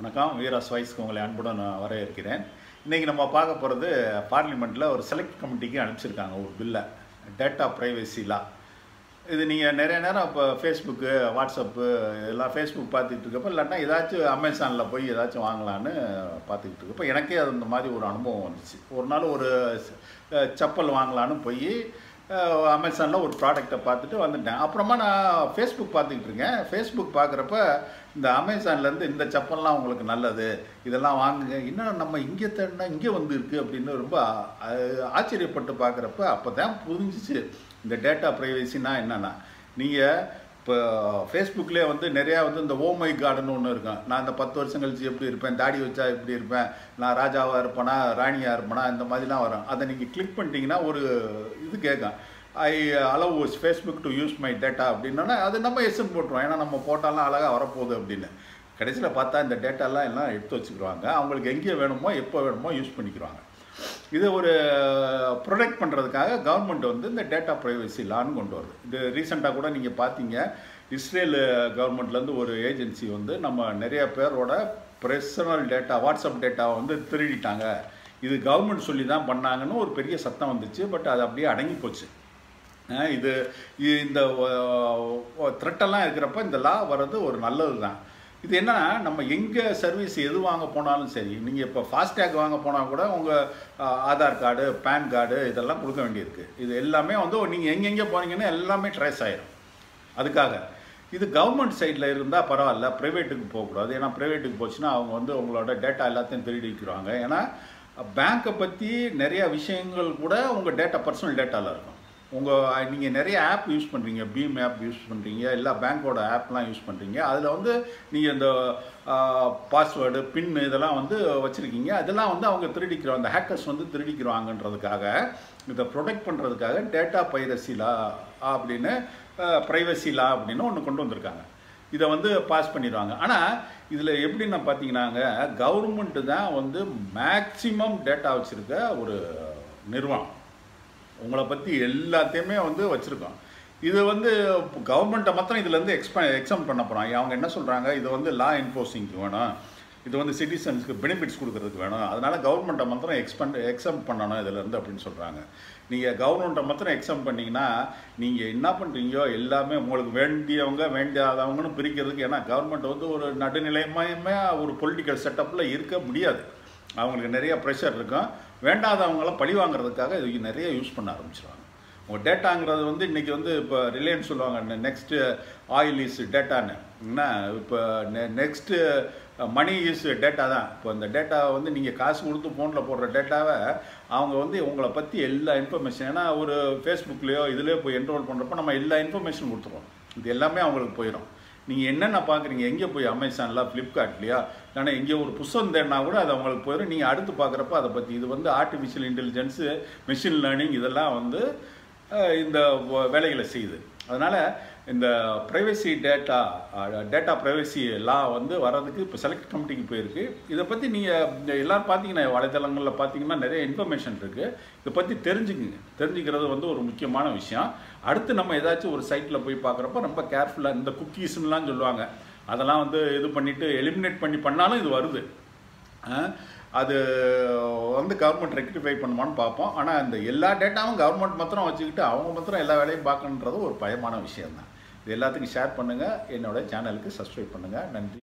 வணக்கம். வீராஸ் வாய்ஸ்க்கு உங்களை அன்புடன் நான் வரவேற்கிறேன். இன்றைக்கி நம்ம பார்க்க போகிறது பார்லிமெண்ட்டில் ஒரு செலக்ட் கமிட்டிக்கு அனுப்பிச்சிருக்காங்க ஒரு பில்லை, டேட்டா ப்ரைவசி லா. இது நீங்கள் நிறைய நேரம் இப்போ ஃபேஸ்புக்கு, வாட்ஸ்அப்பு எல்லாம் ஃபேஸ்புக் பார்த்துக்கிட்டு இருக்கப்போ இல்லாட்டா ஏதாச்சும் அமேசானில் போய் ஏதாச்சும் வாங்கலான்னு பார்த்துக்கிட்டு இருக்கப்போ எனக்கே அது இந்த மாதிரி ஒரு அனுபவம் வந்துச்சு. ஒரு நாள் ஒரு செப்பல் வாங்கலான்னு போய் அமேசானில் ஒரு ப்ராடக்டை பார்த்துட்டு வந்துட்டேன். அப்புறமா நான் ஃபேஸ்புக் பார்த்துக்கிட்டு இருக்கேன். ஃபேஸ்புக் பார்க்குறப்ப இந்த அமேசான்லேருந்து இந்த செப்பல்லாம் உங்களுக்கு நல்லது, இதெல்லாம் வாங்குங்க, இன்னும் நம்ம இங்கே தேடினா இங்கே வந்து இருக்குது அப்படின்னு ரொம்ப ஆச்சரியப்பட்டு பார்க்குறப்ப அப்போ தான் புரிஞ்சிச்சு இந்த டேட்டா ப்ரைவசினா என்னென்னா. நீங்கள் இப்போ ஃபேஸ்புக்லேயே வந்து நிறையா வந்து இந்த ஓமை கார்டுன்னு ஒன்று இருக்கும். நான் இந்த 10 வருஷம் கழிச்சு எப்படி இருப்பேன், தாடி வச்சா எப்படி இருப்பேன், நான் ராஜாவாக இருப்பேனா ராணியாக இருப்பேனா, இந்த மாதிரிலாம் வரும். அதை நீங்கள் கிளிக் பண்ணிட்டீங்கன்னா ஒரு இது கேட்கும், I allow Facebook to use my data அப்படின்னா அது நம்ம எஸ்ன்னு போட்டுருவோம். ஏன்னா நம்ம போட்டாலாம் அழகாக வரப்போகுது அப்படின்னு. கடைசியில் பார்த்தா இந்த டேட்டாலாம் எல்லாம் எடுத்து வச்சுக்கிடுவாங்க. அவங்களுக்கு எங்கே வேணுமோ எப்போ வேணுமோ யூஸ் பண்ணிக்கிறாங்க. இதை ஒரு ப்ரொடெக்ட் பண்ணுறதுக்காக கவர்மெண்ட் வந்து இந்த டேட்டா ப்ரைவசி லான்னு கொண்டு வருது. இது ரீசெண்டாக கூட நீங்கள் பார்த்தீங்க, இஸ்ரேல் கவர்மெண்ட்லேருந்து ஒரு ஏஜென்சி வந்து நம்ம நிறைய பேரோட பர்சனல் டேட்டா, வாட்ஸ்அப் டேட்டாவை வந்து திருடிட்டாங்க, இது கவர்மெண்ட் சொல்லி தான் பண்ணாங்கன்னு ஒரு பெரிய சத்தம் வந்துச்சு. பட் அது அப்படியே அடங்கி போச்சு. இது இந்த த்ரெட்டெல்லாம் இருக்கிறப்ப இந்த லா வர்றது ஒரு நல்லது தான். இது என்னன்னா, நம்ம எங்கே சர்வீஸ் எது வாங்க போனாலும் சரி, நீங்கள் இப்போ ஃபாஸ்டேக் வாங்க போனால் கூட உங்கள் ஆதார் கார்டு, பேன் கார்டு இதெல்லாம் கொடுக்க வேண்டியிருக்கு. இது எல்லாமே வந்து நீங்கள் எங்கெங்கே போனீங்கன்னா எல்லாமே ட்ரேஸ் ஆகிடும். அதுக்காக இது கவர்மெண்ட் சைடில் இருந்தால் பரவாயில்ல, ப்ரைவேட்டுக்கு போகக்கூடாது. ஏன்னா ப்ரைவேட்டுக்கு போச்சுன்னா அவங்க வந்து உங்களோட டேட்டா எல்லாத்தையும் திருடி வைக்கிறாங்க. ஏன்னா பேங்க்கை பற்றி நிறையா விஷயங்கள் கூட உங்கள் டேட்டா, பர்சனல் டேட்டாவில் இருக்கும். நீங்கள் நிறைய ஆப் யூஸ் பண்ணுறீங்க, பீம் ஆப் யூஸ் பண்ணுறீங்க, எல்லா பேங்க்கோட ஆப்லாம் யூஸ் பண்ணுறீங்க. அதில் வந்து நீங்கள் இந்த பாஸ்வேர்டு, பின் இதெல்லாம் வந்து வச்சுருக்கீங்க. அதெல்லாம் வந்து அவங்க திருடிக்கிறோம், அந்த ஹேக்கர்ஸ் வந்து திருடிக்கிறாங்கன்றதுக்காக, இதை ப்ரொடெக்ட் பண்ணுறதுக்காக டேட்டா பைரசி லா அப்படின்னு, ப்ரைவசி லா அப்படின்னு ஒன்று கொண்டு வந்திருக்காங்க. இதை வந்து பாஸ் பண்ணிடுவாங்க. ஆனால் இதில் எப்படின்னு பார்த்தீங்கன்னாங்க, கவர்மெண்ட்டு தான் வந்து மேக்சிமம் டேட்டா வச்சுருக்க ஒரு நிறுவனம். உங்களை பற்றி எல்லாத்தையுமே வந்து வச்சுருக்கோம். இது வந்து கவர்மெண்ட்டை மாத்திரம் இதுலேருந்து எக்ஸாம் பண்ண போகிறாங்க. அவங்க என்ன சொல்கிறாங்க, இது வந்து லா என்ஃபோர்ஸிங்க்கு வேணும், இது வந்து சிட்டிசன்ஸ்க்கு பெனிஃபிட்ஸ் கொடுக்கறதுக்கு வேணும், அதனால் கவர்மெண்ட்டை மாத்திரம் எக்ஸாம் பண்ணணும் இதிலேருந்து அப்படின்னு சொல்கிறாங்க. நீங்கள் கவர்மெண்ட்டை மாத்திரம் எக்ஸாம் பண்ணிங்கன்னா நீங்கள் என்ன பண்ணுறீங்கோ எல்லாமே உங்களுக்கு வேண்டியவங்க வேண்டியாதவங்கன்னு பிரிக்கிறதுக்கு. ஏன்னா கவர்மெண்ட் வந்து ஒரு நடுநிலைமயமாக ஒரு பொலிட்டிக்கல் செட்டப்பில் இருக்க முடியாது. அவங்களுக்கு நிறைய ப்ரெஷர் இருக்கும். வேண்டாதவங்கள பழி வாங்குறதுக்காக இது நிறைய யூஸ் பண்ண ஆரம்பிச்சிடுவாங்க. உங்கள் டேட்டாங்கிறது வந்து இன்றைக்கி வந்து இப்போ ரிலையன்ஸ் சொல்லுவாங்க, நெக்ஸ்ட்டு ஆயில் இஸ் டேட்டான்னு. என்ன இப்போ நெக்ஸ்ட்டு மணி இஸ் டேட்டா தான். இப்போ இந்த டேட்டாவை வந்து நீங்கள் காசு கொடுத்து ஃபோனில் போடுற டேட்டாவை அவங்க வந்து உங்களை பற்றி எல்லா இன்ஃபர்மேஷன், ஏன்னா ஒரு ஃபேஸ்புக்லேயோ இதுலேயோ போய் என்ரோல் பண்ணுறப்போ நம்ம எல்லா இன்ஃபர்மேஷன் கொடுத்துருவோம். இது எல்லாமே அவங்களுக்கு போயிடும். நீங்கள் என்னென்ன பார்க்குறீங்க, எங்கே போய் அமேசானில், ஃப்ளிப்கார்ட்லையா, இல்லைன்னா எங்கே ஒரு புத்தகம் தேடினா கூட அது அவங்களுக்கு போயிடும். நீங்கள் அடுத்து பார்க்குறப்ப அதை பற்றி, இது வந்து ஆர்டிஃபிஷியல் இன்டெலிஜென்ஸு, மெஷின் லேர்னிங் இதெல்லாம் வந்து இந்த வேலைகளை செய்யுது. அதனால் இந்த ப்ரைவசி டேட்டா ப்ரைவசி லா வந்து வர்றதுக்கு இப்போ செலக்ட் கமிட்டிக்கு போயிருக்கு. இதை பற்றி நீங்கள் எல்லோரும் பார்த்தீங்கன்னா வலைதளங்களில் பார்த்தீங்கன்னா நிறைய இன்ஃபர்மேஷன் இருக்குது. இதை பற்றி தெரிஞ்சுக்கிறது வந்து ஒரு முக்கியமான விஷயம். அடுத்து நம்ம ஏதாச்சும் ஒரு சைட்டில் போய் பார்க்குறப்ப ரொம்ப கேர்ஃபுல்லாக, இந்த குக்கீஸ்லாம் சொல்லுவாங்க, அதெல்லாம் வந்து இது பண்ணிவிட்டு எலிமினேட் பண்ணாலும் இது வருது. அது வந்து கவர்மெண்ட் ரெக்டிஃபை பண்ணுமான்னு பார்ப்போம். ஆனால் இந்த எல்லா டேட்டாவும் கவர்மெண்ட் மாத்திரம் வச்சுக்கிட்டு அவங்க மாத்திரம் எல்லா வேலையும் பார்க்கணுன்றது ஒரு பயமான விஷயம்தான். இது எல்லாத்துக்கும் ஷேர் பண்ணுங்கள். என்னோட சேனலுக்கு சப்ஸ்கிரைப் பண்ணுங்கள். நன்றி.